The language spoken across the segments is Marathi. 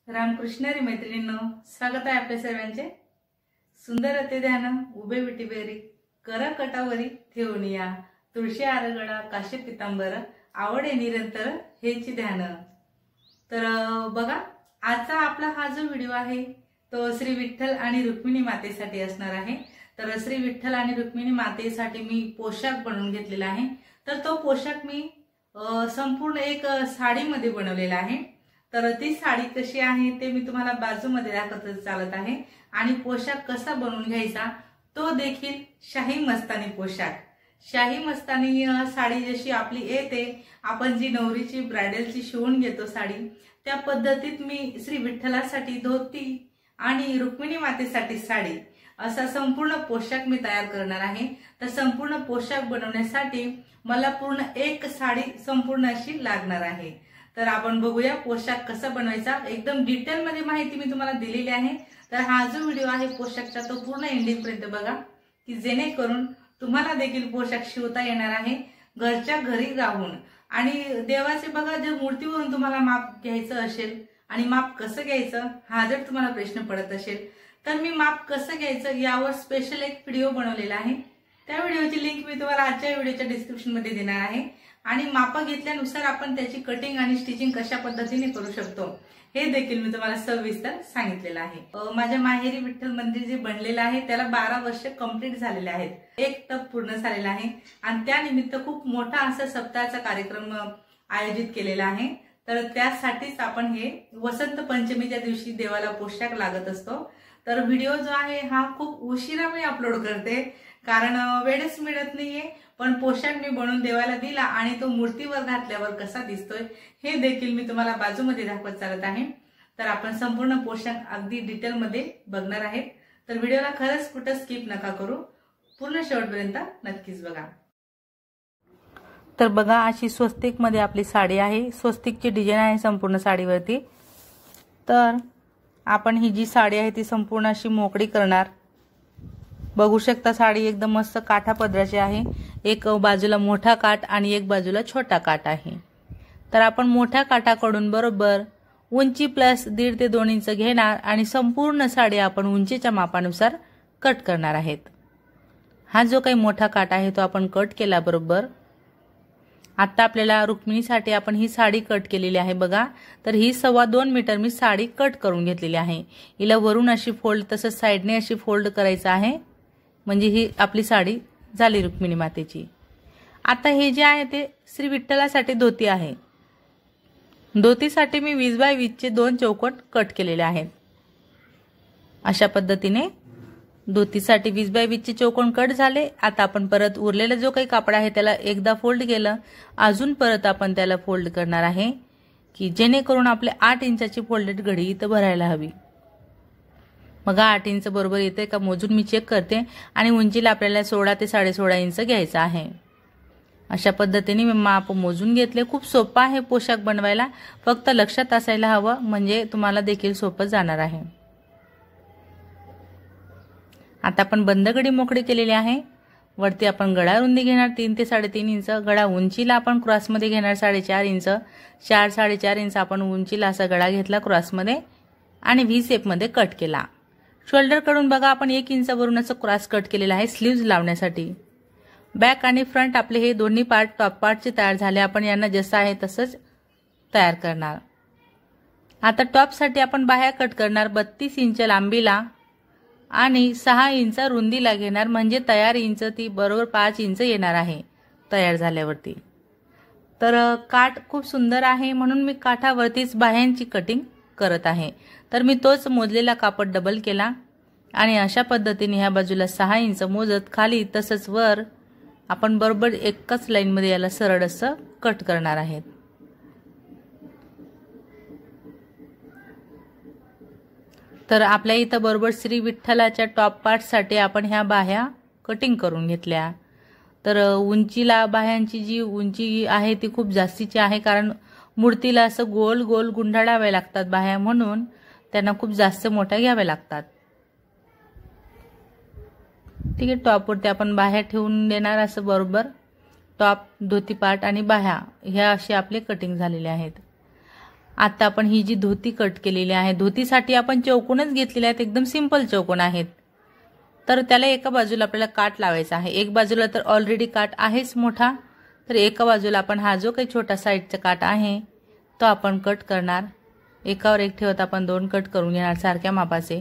रामकृष्ण हरी मैत्रिणींनो, स्वागत आहे आपल्या सर्वांचे। सुंदर ते ध्यान उभे विटी बेरी कर कटावरी ठेवून या, तुळशी आरगडा काशी पितांबर आवडे निरंतर हेची ध्यान। तर बघा, आजचा आपला हा जो व्हिडिओ आहे तो श्री विठ्ठल आणि रुक्मिणी मातेसाठी असणार आहे। तर श्री विठ्ठल आणि रुक्मिणी मातेसाठी मी पोशाख बनवून घेतलेला आहे। तर तो पोशाख मी संपूर्ण एक साडीमध्ये बनवलेला आहे। तर ती साडी कशी आहे ते मी तुम्हाला बाजूमध्ये दाखवत चालत आहे आणि पोशाख कसा बनवून घ्यायचा तो देखील शाही मस्तानी पोशाख। शाही मस्तानी साडी जशी आपली येते, आपण जी नवरीची ब्रायडलची शिवून घेतो साडी, त्या पद्धतीत मी श्री विठ्ठलासाठी धोती आणि रुक्मिणी मातेसाठी साडी असा संपूर्ण पोशाख मी तयार करणार आहे। तर संपूर्ण पोशाख बनवण्यासाठी मला पूर्ण एक साडी संपूर्ण अशी लागणार आहे। तर आपण बघूया पोशाख कसा बनवायचा। एकदम डिटेल मध्ये माहिती मी तुम्हाला दिलेली आहे। तर हा जो व्हिडिओ आहे पोशाखचा तो पूर्ण एंडिंग पर्यंत बघा, की जेणेकरून तुम्हाला देखील पोशाख शिवता येणार आहे घरच्या घरी राहून। आणि देवाचे बघा, जर मूर्तीवरून तुम्हाला माप घ्यायचं असेल आणि माप कसं घ्यायचं हा जर तुम्हाला प्रश्न पडत असेल, तर मी माप कसं घ्यायचं यावर स्पेशल एक व्हिडिओ बनवलेला आहे। त्या व्हिडिओची लिंक मी तुम्हाला आजच्या व्हिडिओच्या डिस्क्रिप्शन मध्ये देणार आहे। आणि माप घेतल्यानुसार आपण त्याची कटिंग आणि स्टिचिंग कशा पद्धतीने करू शकतो हे देखील मी तुम्हाला सविस्तर सांगितलेलं आहे। माझ्या माहेरी विठ्ठल मंदिर जे बनलेलं आहे त्याला 12 वर्ष कंप्लीट झालेले आहेत, एक टप पूर्ण झालेला आहे आणि त्यानिमित्त खूप मोठा असा सप्ताहाचा कार्यक्रम आयोजित केलेला आहे। तर त्यासाठीच आपण हे वसंत पंचमीच्या दिवशी देवाला पोशाख लागत असतो। तर व्हिडिओ जो आहे हा खूप उशिरा मी अपलोड करते, कारण वेळच मिळत नाहीये। पण पोशाख मी बनवून देवाला दिला आणि तो मूर्तीवर घातल्यावर कसा दिसतोय हे देखील मी तुम्हाला बाजूमध्ये दाखवत चालत आहे। तर आपण संपूर्ण पोशाख अगदी डिटेल मध्ये बघणार आहेत। तर व्हिडिओला खरंच कुठं स्किप नका करू, पूर्ण शेवटपर्यंत नक्कीच बघा। तर बघा, अशी स्वस्तिक मध्ये आपली साडी आहे, स्वस्तिकची डिझाईन आहे संपूर्ण साडीवरती। तर आपण ही जी साडी आहे ती संपूर्ण अशी मोकळी करणार। बघू शकता साडी एकदम मस्त काठा पदराची आहे, एक बाजूला मोठा काठ आणि एक बाजूला छोटा काठ आहे। तर आपण मोठ्या काठाकडून बरोबर उंची प्लस 1.5 ते 2 इंच घेणार आणि संपूर्ण साडी आपण उंचीच्या मापानुसार कट करणार आहेत। हा जो काही मोठा काठ आहे तो आपण कट केला बरोबर। आता आपल्याला रुक्मिणीसाठी आपण ही साडी कट केलेली आहे बघा। तर ही 2.25 मीटर मी साडी कट करून घेतलेली आहे। हिला वरून अशी फोल्ड तसंच साइडने अशी फोल्ड करायचं आहे, म्हणजे ही आपली साडी झाली रुक्मिणी मातेची। आता हे जे आहे ते श्री विठ्ठलासाठी धोती आहे। धोतीसाठी मी 20 बाय 20 चे 2 चौकोन कट केलेले आहेत। अशा पद्धतीने धोतीसाठी 20 बाय 20 चे चौकोन कट झाले। आता आपण परत उरलेला जो काही कापड आहे त्याला एकदा फोल्ड केलं, अजून परत आपण त्याला फोल्ड करणार आहे, की जेणेकरून आपले 8 इंचाची फोल्डेड घडी इथं भरायला हवी। मग 8 इंच बरोबर येते का मोजून मी चेक करते आणि उंचीला आपल्याला 16 ते 16.5 इंच घ्यायचं आहे। अशा पद्धतीने मी माप मोजून घेतले। खूप सोपा आहे पोशाख बनवायला, फक्त लक्षात असायला हवं, म्हणजे तुम्हाला देखील सोपं जाणार आहे। आता आपण बंद गडी मोकळी केलेली आहे। वरती आपण गळा रुंदी घेणार 3 ते 3.5 इंच, गळा उंचीला आपण क्रॉसमध्ये घेणार 4.5 इंच, 4-4.5 इंच आपण उंचीला असा गळा घेतला क्रॉसमध्ये आणि व्ही शेप मध्ये कट केला। शोल्डर कडून बघा आपण 1 इंचावरून असं क्रॉस कट केलेला आहे स्लीव्ज लावण्यासाठी। बॅक आणि फ्रंट आपले हे दोन्ही पार्ट टॉप पार्टचे तयार झाले। आपण यांना जसं आहे तसंच तयार करणार। आता टॉपसाठी आपण बाह्या कट करणार 32 इंच लांबीला आणि 6 इंच रुंदीला घेणार, म्हणजे तयार इंच ती बरोबर 5 इंच येणार आहे तयार झाल्यावरती। तर काठ खूप सुंदर आहे म्हणून मी काठावरतीच बाह्यांची कटिंग करत आहे। तर मी तोच मोजलेला कापड डबल केला आणि अशा पद्धतीने ह्या बाजूला 6 इंच मोजत खाली तसंच वर आपण बरोबर एकच लाईन मध्ये याला सरळ असं कट करणार आहेत। तर आपल्या इथं बरोबर श्री विठ्ठलाच्या टॉप पार्ट साठी आपण ह्या बाह्या कटिंग करून घेतल्या। तर उंचीला बाह्यांची जी उंची आहे ती खूप जास्तीची आहे, कारण मूर्तीला असं गोल गोल गुंडाळावे लागतात बाह्या, म्हणून त्यांना खूप जास्त मोठ्या घ्याव्या लागतात। ठीक आहे, टॉपवरती आपण बाह्या ठेवून देणार असं बरोबर। टॉप, धोती पार्ट आणि बाह्या ह्या अशी आपली कटिंग झालेली आहेत। आता आपण ही जी धोती कट केलेली आहे, धोतीसाठी आपण चौकोनच घेतलेले आहेत, एकदम सिंपल चौकोन आहेत। तर त्याला एका बाजूला आपल्याला काट लावायचा आहे। एक बाजूला तर ऑलरेडी काट आहेच मोठा, तर एका बाजूला आपण हा जो काही छोटा साईडचा काट आहे तो आपण कट करणार। एकावर एक ठेवत आपण 2 कट करून घेणार सारख्या मापाचे।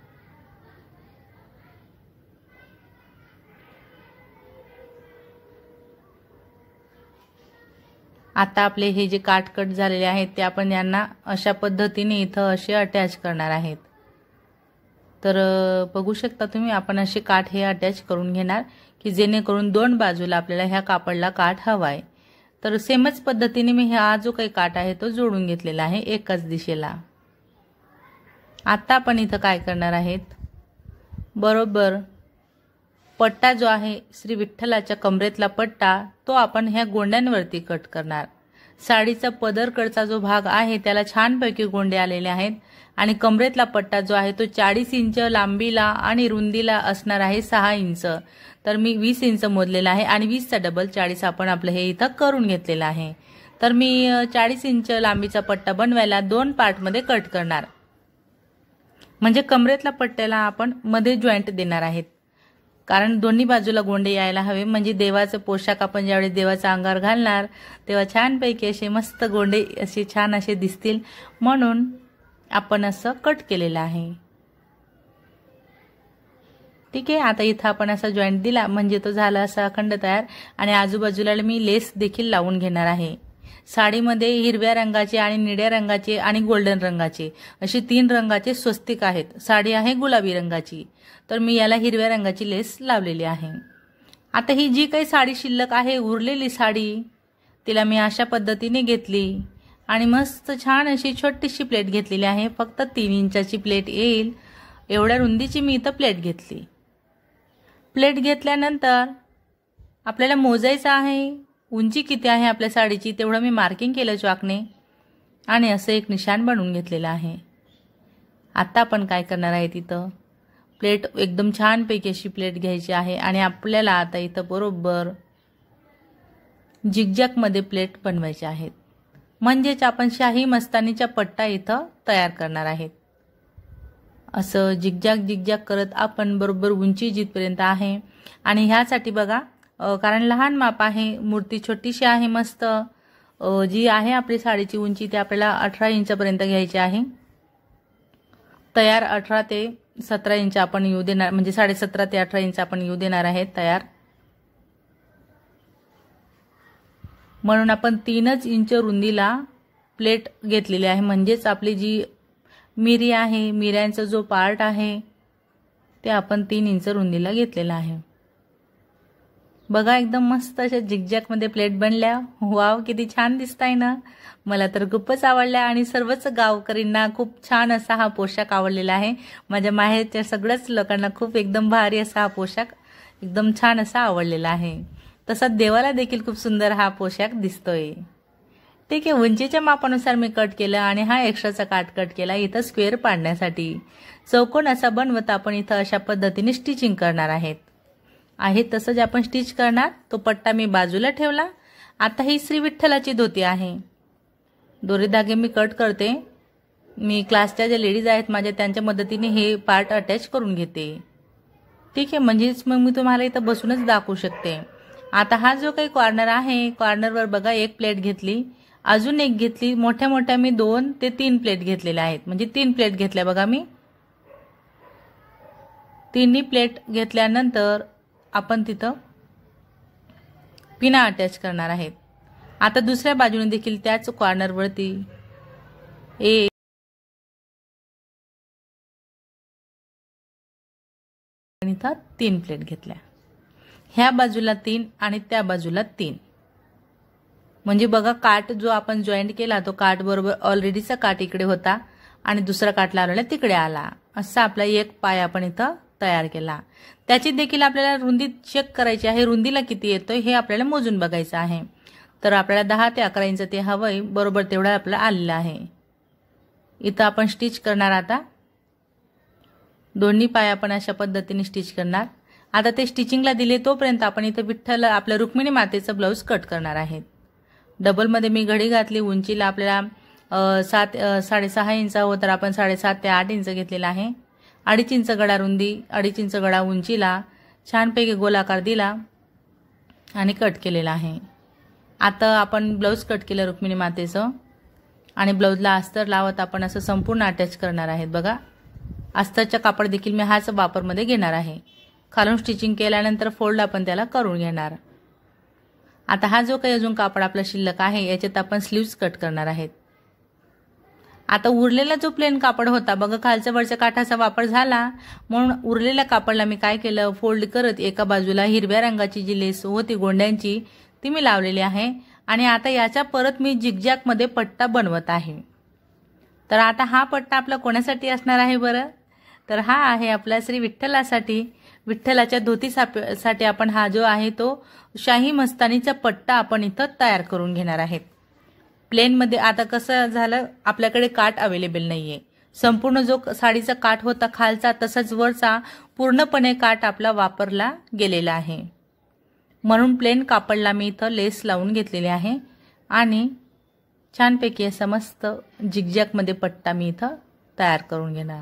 आता आपले हे जे काट कट झालेले आहेत ते आपण यांना अशा पद्धतीने इथं असे अटॅच करणार आहेत। तर बघू शकता तुम्ही, आपण असे काठ हे अटॅच करून घेणार की जेणेकरून 2 बाजूला आपल्याला ह्या कापडला काठ हवाय। तर सेमच पद्धतीने मी हा जो काही काठ आहे तो जोडून घेतलेला आहे एकाच दिशेला। आता आपण इथं काय करणार आहेत, बरोबर पट्टा जो आहे श्री विठ्ठलाच्या कमरेतला पट्टा तो आपण ह्या गोंड्यांवरती कट करणार। साडीचा पदरकडचा जो भाग आहे त्याला छानपैकी गोंडे आलेले आहेत आणि कमरेतला पट्टा जो आहे तो 40 इंच लांबीला आणि रुंदीला असणार आहे 6 इंच। तर मी 20 इंच मोजलेला आहे आणि 20 चा डबल 40 आपण आपलं हे इथं करून घेतलेला आहे। तर मी 40 इंच लांबीचा पट्टा बनवायला 2 पार्टमध्ये कट करणार, म्हणजे कमरेतला पट्ट्याला आपण मध्ये जॉईंट देणार आहेत, कारण दोन्ही बाजूला गोंडे यायला हवे, म्हणजे देवाचे पोशाख आपण ज्यावेळी देवाचा अंगावर घालणार तेव्हा छानपैकी असे मस्त गोंडे असे छान असे दिसतील, म्हणून आपण असं कट केलेलं आहे। ठीक आहे, आता इथं आपण असा जॉईंट दिला म्हणजे तो झाला असा अखंड तयार। आणि आजूबाजूला मी लेस देखील लावून घेणार आहे। साडीमध्ये हिरव्या रंगाचे आणि निळ्या रंगाचे आणि गोल्डन रंगाचे असे 3 रंगाचे स्वस्तिक आहेत। साडी आहे गुलाबी रंगाची, तर मी याला हिरव्या रंगाची लेस लावलेली आहे। आता ही जी काही साडी शिल्लक आहे, उरलेली साडी, तिला मी अशा पद्धतीने घेतली आणि मस्त छान अशी छोटीशी प्लेट घेतलेली आहे। फक्त 3 इंचाची प्लेट येईल एवढ्या रुंदीची मी इथं प्लेट घेतली। प्लेट घेतल्यानंतर आपल्याला मोजायचं आहे उंची किती आहे आपल्या साडीची, तेवढं मी मार्किंग केलं चॉकने आणि असं एक निशाण बनवून घेतलेलं आहे। आता आपण काय करणार आहे, तिथं प्लेट एकदम छानपैकी अशी प्लेट घ्यायची आहे आणि आपल्याला आता इथं बरोबर जिगजॅगमध्ये प्लेट बनवायची आहेत, म्हणजेच आपण शाही मस्तानीचा पट्टा इथं तयार करणार आहेत। असं जिगजॅग करत आपण बरोबर उंची जिथपर्यंत आहे, आणि ह्यासाठी बघा कारण लहान माप आहे, मूर्ती छोटीशी आहे मस्त, जी आहे आपली साडीची उंची ती आपल्याला 18 इंचापर्यंत घ्यायची आहे। तयार 18 ते 17 इंच आपण येऊ देणार, म्हणजे 17.5 ते 18 इंच आपण येऊ देणार आहेत तयार। म्हणून आपण 3च इंच रुंदीला प्लेट घेतलेली आहे, म्हणजेच आपली जी मिरी आहे, मिऱ्यांचा जो पार्ट आहे ते आपण 3 इंच रुंदीला घेतलेला आहे। बघा एकदम मस्त अशा जिगजॅगमध्ये प्लेट बनल्या। वाव, किती छान दिसताय ना, मला तर खूपच आवडल्या आणि सर्वच गावकरींना खूप छान असा हा पोशाख आवडलेला आहे। माझ्या माहेरच्या सगळ्याच लोकांना खूप एकदम भारी असा हा पोशाख एकदम छान असा आवडलेला आहे। तसा देवाला देखील खूप सुंदर हा पोशाख दिसतोय। ठीक आहे, उंचीच्या मापानुसार मी कट केलं आणि हा एक्स्ट्राचा काट कट केला इथं स्क्वेअर पाडण्यासाठी। चौकोन असा बनवत आपण इथं अशा पद्धतीने स्टिचिंग करणार आहे तसंच आपण स्टिच करणार। तो पट्टा मी बाजूला ठेवला। आता ही श्री विठ्ठलाची धोती आहे, दोरे धागे मी कट करते। मी क्लासच्या ज्या लेडीज आहेत माझ्या त्यांच्या मदतीने हे पार्ट अटॅच करून घेते। ठीक आहे, म्हणजेच मग मी तुम्हाला इथं बसूनच दाखवू शकते। आता हा जो काही कॉर्नर आहे, कॉर्नरवर बघा एक प्लेट घेतली, अजून एक घेतली, मोठ्या मोठ्या मी 2 ते 3 प्लेट घेतलेल्या आहेत, म्हणजे 3 प्लेट घेतल्या बघा मी। 3 प्लेट घेतल्यानंतर आपण तिथं पिना अटॅच करणार आहेत। आता दुसऱ्या बाजूने देखील त्याच कॉर्नरवरती एक इथं 3 प्लेट घेतल्या, ह्या बाजूला 3 आणि त्या बाजूला 3, म्हणजे बघा काट जो आपण जॉईंट केला तो काट बरोबर ऑलरेडीचा काट इकडे होता आणि दुसरा काट लावलेला तिकडे आला, असा आपला एक पाय आपण इथं तयार केला। त्याची देखील आपल्याला रुंदी चेक करायची आहे, रुंदीला किती येतोय हे आपल्याला मोजून बघायचं आहे। तर आपल्याला 10 ते 11 इंच ते हवंय, बरोबर तेवढा आपल्याला आलेला आहे। इथं आपण स्टिच करणार, आता दोन्ही पाय आपण अशा पद्धतीने स्टिच करणार। आता ते स्टिचिंगला दिले तोपर्यंत आपण इथं विठ्ठल आपल्या रुक्मिणी मातेचं ब्लाऊज कट करणार आहेत। डबलमध्ये मी घडी घातली, उंचीला आपल्याला 6.5 इंच हो तर आपण 7.5 ते 8 इंच घेतलेला आहे। 2.5 इंच गळा रुंदी, 2.5 इंच गळा उंचीला छानपैकी गोलाकार दिला आणि कट केलेला आहे। आता आपण ब्लाउज कट केलं रुक्मिणी मातेचं आणि ब्लाउजला अस्तर लावत आपण असं संपूर्ण अटॅच करणार आहेत। बघा, अस्तरचा कापड देखील मी हाच वापरमध्ये घेणार आहे। खालून स्टिचिंग केल्यानंतर फोल्ड आपण त्याला करून घेणार। आता हा जो काही अजून कापड आपला शिल्लक आहे याच्यात आपण स्लीव्स कट करणार आहेत। आता उरलेला जो प्लेन कापड होता बघा, खालच्या वरच्या काठाचा वापर झाला म्हणून उरलेल्या कापडला मी काय केलं, फोल्ड करत एका बाजूला हिरव्या रंगाची जी लेस होती गोंड्यांची ती मी लावलेली आहे आणि आता याच्या परत मी झिगझॅग मध्ये पट्टा बनवत आहे। तर आता हा पट्टा आपला कोणासाठी असणार आहे बरं, तर हा आहे आपल्या श्री विठ्ठलासाठी। विठ्ठलाच्या धोतीसाठी आपण हा जो आहे तो शाही मस्तानीचा पट्टा आपण इथं तयार करून घेणार आहेत। प्लेन मध्ये आता कसं झालं, आपल्याकडे काठ अवेलेबल नाहीये। संपूर्ण जो साडीचा काठ होता खालचा तसंच वरचा पूर्णपणे काठ आपला वापरला गेलेला आहे, म्हणून प्लेन कापडला मी इथं लेस लावून घेतलेली आहे आणि छानपैकी असा मस्त झिगझॅग मध्ये पट्टा मी इथं तयार करून घेणार।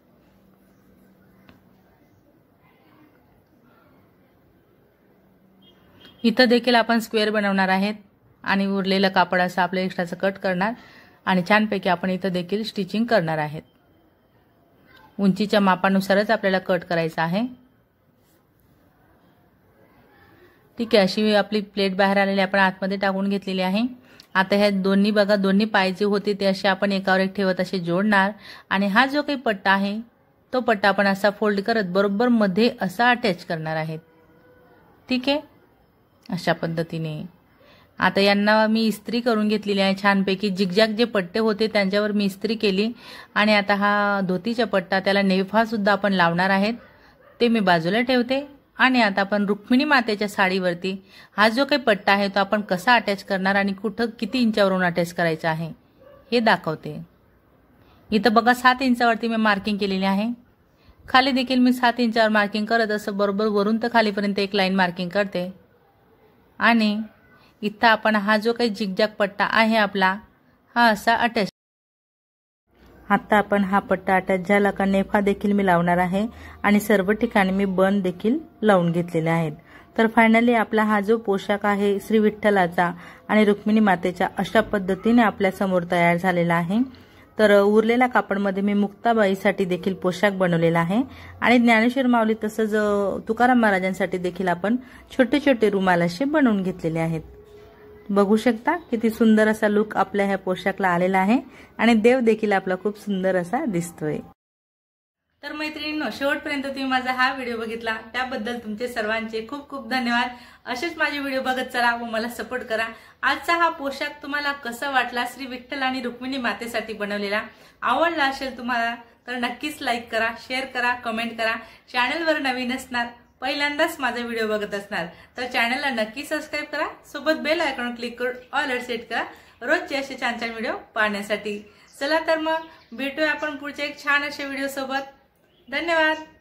इथं देखील आपण स्क्वेअर बनवणार आहेत आणि उरलेलं कापड असं आपलं एक्स्ट्राचं कट करणार आणि छानपैकी आपण इथं देखील स्टिचिंग करणार आहेत। उंचीच्या मापानुसारच आपल्याला कट करायचा आहे। ठीक आहे, अशी आपली प्लेट बाहेर आलेली आपण आतमध्ये टाकून घेतलेली आहे। आता ह्या दोन्ही बघा, दोन्ही पाय जे होते ते असे आपण एकावर एक ठेवत असे जोडणार आणि हा जो काही पट्टा आहे तो पट्टा आपण असा फोल्ड करत बरोबर मध्ये असा अटॅच करणार आहेत। ठीक आहे, अशा पद्धतीने आता यांना मी इस्त्री करून घेतलेली आहे छानपैकी। झिगझॅग जे पट्टे होते त्यांच्यावर मी इस्त्री केली आणि आता हा धोतीचा पट्टा त्याला नेफा सुद्धा आपण लावणार आहेत, ते मी बाजूला ठेवते आणि आता आपण रुक्मिणी मातेच्या साडीवरती हा जो काही पट्टा आहे तो आपण कसा अटॅच करणार आणि कुठं किती इंचावरून अटॅच करायचा आहे हे दाखवते। इथं बघा 7 इंचावरती मी मार्किंग केलेली आहे। खाली देखील मी 7 इंचावर मार्किंग करत असं बरोबर वरून तर खालीपर्यंत एक लाईन मार्किंग करते आणि इथं आपण हा जो काही झिगझॅग पट्टा आहे आपला हा असा अटॅच। आता आपण हा पट्टा अटॅच झाला का नेफा देखील मी लावणार आहे आणि सर्व ठिकाणी मी बन देखील लावून घेतलेले आहेत। तर फायनली आपला हा जो पोशाख आहे श्री विठ्ठलाचा आणि रुक्मिणी मातेच्या अशा पद्धतीने आपल्या समोर तयार झालेला आहे। तर उरलेल्या कापडमध्ये मी मुक्ताबाईसाठी देखील पोशाख बनवलेला आहे आणि ज्ञानेश्वर माऊली तसंच तुकाराम महाराजांसाठी देखील आपण छोटे छोटे रुमाल असे बनवून घेतलेले आहेत। बघू शकता किती सुंदर असा लुक आपल्या ह्या पोशाखला आलेला आहे आणि देव देखील आपला खूप सुंदर असा दिसतोय। तर मैत्रिणींनो, शेवटपर्यंत तुम्ही माझा हा व्हिडिओ बघितला त्याबद्दल तुमचे सर्वांचे खूप खूप धन्यवाद। असेच माझे व्हिडिओ बघत चला व मला सपोर्ट करा। आजचा हा पोशाख तुम्हाला कसा वाटला, श्री विठ्ठल आणि रुक्मिणी मातेसाठी बनवलेला, आवडला असेल तुम्हाला तर नक्कीच लाईक करा, शेअर करा, कमेंट करा। चॅनलवर नवीन असणार, पहिल्यांदाच माझा व्हिडिओ बघत असणार तर चॅनलला नक्की सबस्क्राइब करा, सोबत बेल आयकॉन क्लिक करून ऑल वर सेट करा रोजचे असे छान छान व्हिडिओ पाहण्यासाठी। चला तर मग भेटूया आपण पुढच्या एक छान अशा व्हिडिओ सोबत। धन्यवाद।